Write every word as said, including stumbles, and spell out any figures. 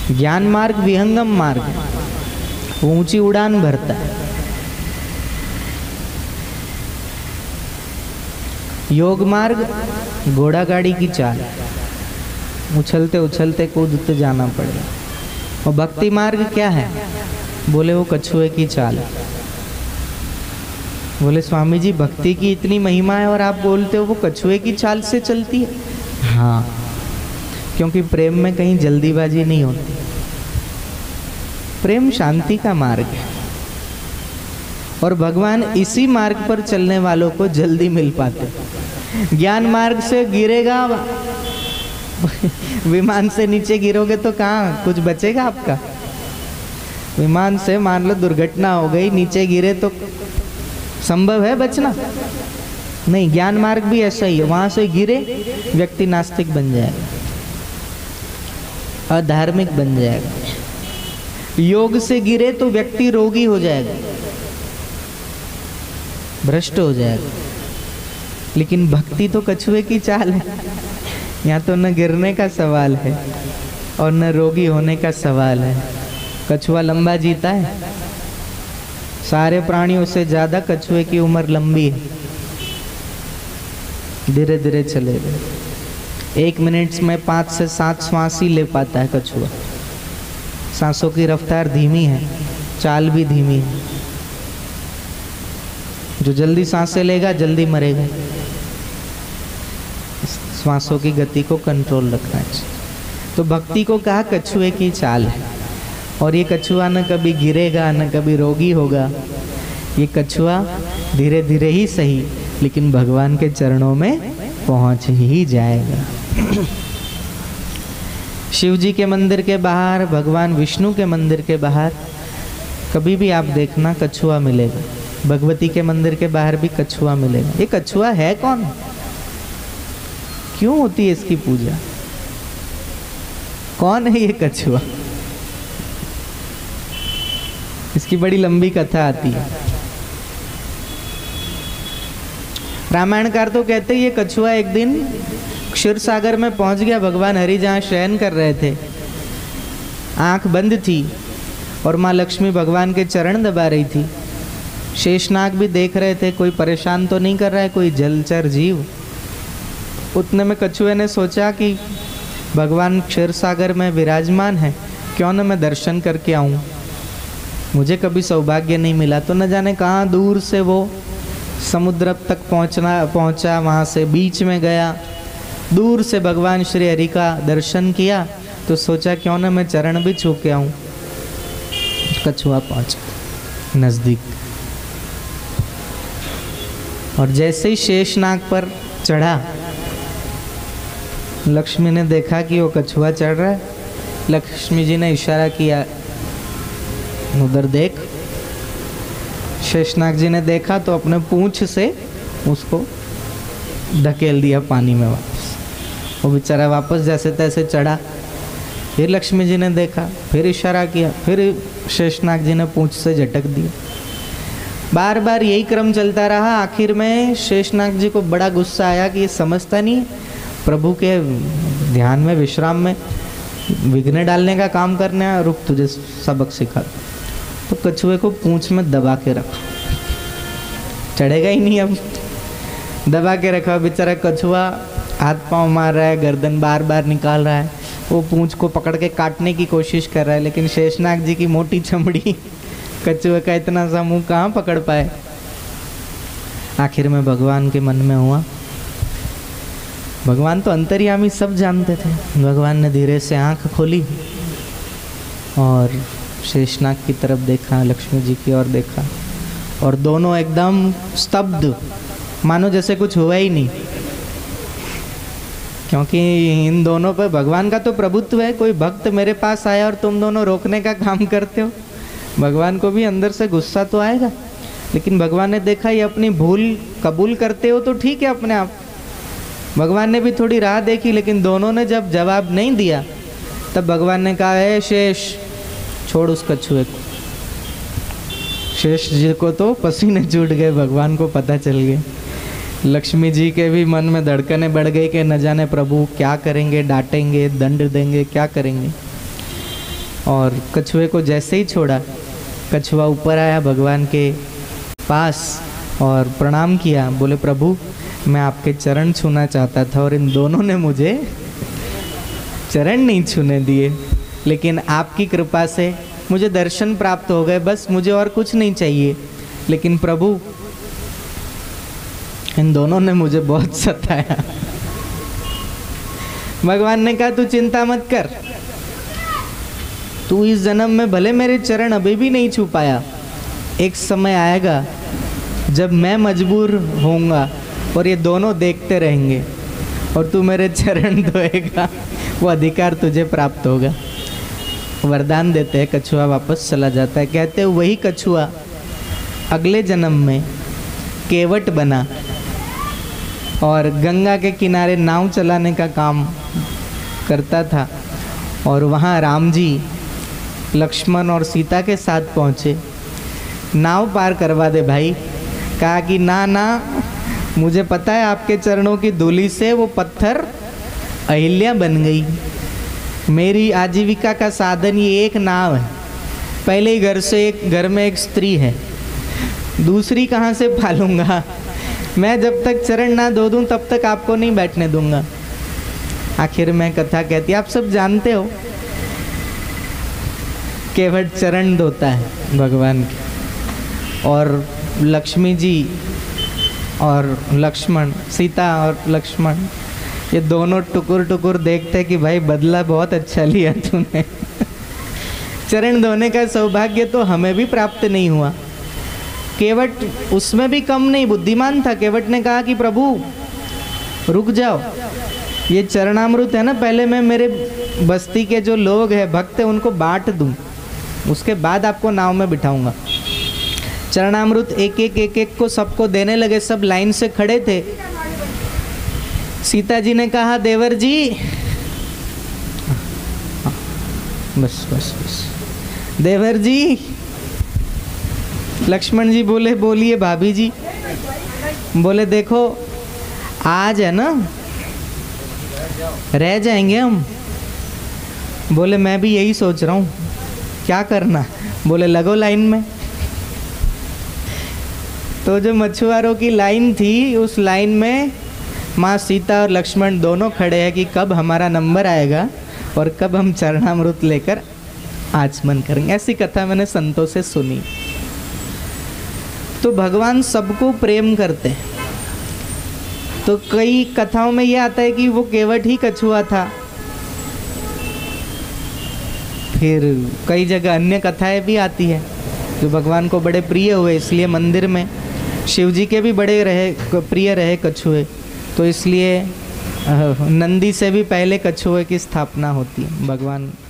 ज्ञान मार्ग विहंगम मार्ग है, वो ऊंची उड़ान भरता है। योग मार्ग घोड़ा गाड़ी की चाल, उछलते उछलते कूदते जाना पड़ेगा। और भक्ति मार्ग क्या है? बोले वो कछुए की चाल। बोले स्वामी जी भक्ति की इतनी महिमा है और आप बोलते हो वो कछुए की चाल से चलती है? हाँ, क्योंकि प्रेम में कहीं जल्दीबाजी नहीं होती। प्रेम शांति का मार्ग है और भगवान इसी मार्ग पर चलने वालों को जल्दी मिल पाते। ज्ञान मार्ग से गिरेगा, विमान से नीचे गिरोगे तो कहाँ कुछ बचेगा आपका? विमान से मान लो दुर्घटना हो गई, नीचे गिरे तो संभव है बचना? नहीं, ज्ञान मार्ग भी ऐसा ही है। वहां से गिरे व्यक्ति नास्तिक बन जाएगा, अधार्मिक बन जाएगा। योग से गिरे तो व्यक्ति रोगी हो जाएगा, भ्रष्ट हो जाएगा। लेकिन भक्ति तो कछुए की चाल है। यहाँ तो न गिरने का सवाल है और न रोगी होने का सवाल है। कछुआ लंबा जीता है, सारे प्राणियों से ज्यादा कछुए की उम्र लंबी है। धीरे धीरे चलेगा, एक मिनट में पाँच से सात श्वास ही ले पाता है कछुआ। सांसों की रफ्तार धीमी है, चाल भी धीमी है। जो जल्दी सांसें लेगा जल्दी मरेगा। श्वासों की गति को कंट्रोल रखना चाहिए। तो भक्ति को कहा कछुए की चाल है। और ये कछुआ न कभी गिरेगा न कभी रोगी होगा। ये कछुआ धीरे धीरे ही सही लेकिन भगवान के चरणों में पहुंच ही जाएगा। शिव जी के मंदिर के बाहर, भगवान विष्णु के मंदिर के बाहर कभी भी आप देखना कछुआ मिलेगा। भगवती के मंदिर के बाहर भी कछुआ मिलेगा। ये कछुआ है कौन? क्यों होती है इसकी पूजा? कौन है ये कछुआ? इसकी बड़ी लंबी कथा आती है। रामायणकार तो कहते हैं ये कछुआ एक दिन क्षीर सागर में पहुंच गया। भगवान हरि जहाँ शयन कर रहे थे, आंख बंद थी और माँ लक्ष्मी भगवान के चरण दबा रही थी। शेषनाग भी देख रहे थे, कोई परेशान तो नहीं कर रहा है, कोई जलचर जीव। उतने में कछुए ने सोचा कि भगवान क्षीर सागर में विराजमान है, क्यों न मैं दर्शन करके आऊं। मुझे कभी सौभाग्य नहीं मिला, तो न जाने कहाँ दूर से वो समुद्र तक पहुँचना पहुँचा, वहाँ से बीच में गया, दूर से भगवान श्री हरि का दर्शन किया। तो सोचा क्यों न मैं चरण भी छू के आऊँ। कछुआ पहुँचा नज़दीक और जैसे ही शेषनाग पर चढ़ा, लक्ष्मी ने देखा कि वो कछुआ चढ़ रहा है। लक्ष्मी जी ने इशारा किया, उधर देख। शेषनाग जी ने देखा तो अपने पूंछ से उसको धकेल दिया पानी में वापस। वो बेचारा वापस जैसे तैसे चढ़ा। फिर लक्ष्मी जी ने देखा, फिर इशारा किया, फिर शेषनाग जी ने पूंछ से झटक दिया। बार बार यही क्रम चलता रहा। आखिर में शेषनाग जी को बड़ा गुस्सा आया कि ये समझता नहीं, प्रभु के ध्यान में, विश्राम में विघ्न डालने का काम करने आया। रुक, तुझे सबक सिखा। तो कछुए को पूंछ में दबा के रखा, चढ़ेगा ही नहीं। अब दबा के रखा, बेचारा कछुआ हाथ पांव मार रहा है, गर्दन बार बार निकाल रहा है, वो पूंछ को पकड़ के काटने की कोशिश कर रहा है। लेकिन शेषनाग जी की मोटी चमड़ी कछुए का इतना सा मुंह कहाँ पकड़ पाए। आखिर में भगवान के मन में हुआ, भगवान तो अंतर्यामी सब जानते थे। भगवान ने धीरे से आंख खोली और शेषनाग की तरफ देखा, लक्ष्मी जी की ओर देखा और दोनों एकदम स्तब्ध, मानो जैसे कुछ हुआ ही नहीं। क्योंकि इन दोनों पर भगवान का तो प्रभुत्व है। कोई भक्त मेरे पास आया और तुम दोनों रोकने का काम करते हो, भगवान को भी अंदर से गुस्सा तो आएगा। लेकिन भगवान ने देखा ये अपनी भूल कबूल करते हो तो ठीक है अपने आप। भगवान ने भी थोड़ी राह देखी, लेकिन दोनों ने जब जवाब नहीं दिया तब भगवान ने कहा, है शेष छोड़ उस कछुए को। शेष जी को तो पसीने छूट गए, भगवान को पता चल गया। लक्ष्मी जी के भी मन में धड़कनें बढ़ गई कि न जाने प्रभु क्या करेंगे, डांटेंगे, दंड देंगे, क्या करेंगे। और कछुए को जैसे ही छोड़ा, कछुआ ऊपर आया भगवान के पास और प्रणाम किया, बोले प्रभु मैं आपके चरण छूना चाहता था और इन दोनों ने मुझे चरण नहीं छूने दिए, लेकिन आपकी कृपा से मुझे दर्शन प्राप्त हो गए, बस मुझे और कुछ नहीं चाहिए। लेकिन प्रभु इन दोनों ने मुझे बहुत सताया। भगवान ने कहा तू चिंता मत कर, तू इस जन्म में भले मेरे चरण अभी भी नहीं छू पाया, एक समय आएगा जब मैं मजबूर होऊंगा और ये दोनों देखते रहेंगे और तू मेरे चरण धोएगा, वो अधिकार तुझे प्राप्त होगा। वरदान देते हैं, कछुआ वापस चला जाता है। कहते हैं वही कछुआ अगले जन्म में केवट बना और गंगा के किनारे नाव चलाने का काम करता था, और वहाँ राम जी लक्ष्मण और सीता के साथ पहुँचे। नाव पार करवा दे भाई। कहा कि ना ना, मुझे पता है आपके चरणों की धूलि से वो पत्थर अहिल्या बन गई। मेरी आजीविका का साधन ये एक नाव है। पहले ही घर से एक घर में एक स्त्री है, दूसरी कहाँ से पालूंगा? मैं जब तक चरण ना धो दूँ तब तक आपको नहीं बैठने दूंगा। आखिर में कथा कहती है, आप सब जानते हो केवट चरण धोता है भगवान के, और लक्ष्मी जी और लक्ष्मण, सीता और लक्ष्मण, ये दोनों टुकुर टुकुर देखते कि भाई बदला बहुत अच्छा लिया तूने। चरण धोने का सौभाग्य तो हमें भी प्राप्त नहीं हुआ। केवट उसमें भी कम नहीं बुद्धिमान था। केवट ने कहा कि प्रभु रुक जाओ, ये चरणामृत है ना, पहले मैं मेरे बस्ती के जो लोग हैं भक्त हैं उनको बांट दूं, उसके बाद आपको नाव में बिठाऊंगा। चरणामृत एक एक एक एक को सबको देने लगे, सब लाइन से खड़े थे। सीता जी ने कहा देवर जी, बस बस बस देवर जी। लक्ष्मण जी बोले बोलिए भाभी जी। बोले देखो आज है ना, रह जाएंगे हम। बोले मैं भी यही सोच रहा हूँ, क्या करना? बोले लगो लाइन में। तो जो मछुआरों की लाइन थी, उस लाइन में माँ सीता और लक्ष्मण दोनों खड़े हैं कि कब हमारा नंबर आएगा और कब हम चरणामृत लेकर आचमन करेंगे। ऐसी कथा मैंने संतों से सुनी। तो भगवान सबको प्रेम करते हैं। तो कई कथाओं में ये आता है कि वो केवट ही कछुआ था। फिर कई जगह अन्य कथाएं भी आती है जो भगवान को बड़े प्रिय हुए, इसलिए मंदिर में शिव जी के भी बड़े रहे प्रिय रहे कछुए, तो इसलिए नंदी से भी पहले कछुए की स्थापना होती है। भगवान